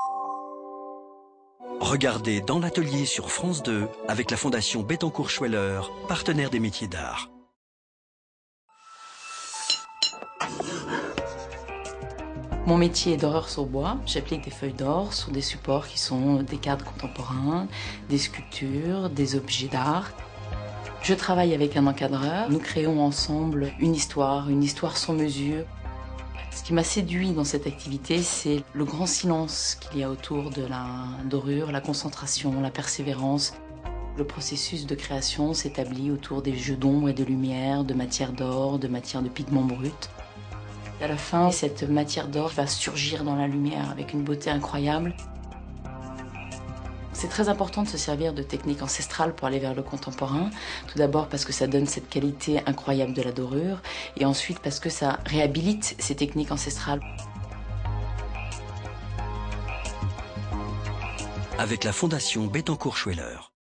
Regardez Dans l'atelier sur France 2 avec la Fondation Bettencourt-Schweller, partenaire des métiers d'art. Mon métier est doreur sur bois. J'applique des feuilles d'or sur des supports qui sont des cadres contemporains, des sculptures, des objets d'art. Je travaille avec un encadreur. Nous créons ensemble une histoire sur mesure. Ce qui m'a séduit dans cette activité, c'est le grand silence qu'il y a autour de la dorure, la concentration, la persévérance. Le processus de création s'établit autour des jeux d'ombre et de lumière, de matière d'or, de matière de pigments bruts. À la fin, cette matière d'or va surgir dans la lumière avec une beauté incroyable. C'est très important de se servir de techniques ancestrales pour aller vers le contemporain. Tout d'abord parce que ça donne cette qualité incroyable de la dorure, et ensuite parce que ça réhabilite ces techniques ancestrales. Avec la Fondation Bettencourt-Schweller.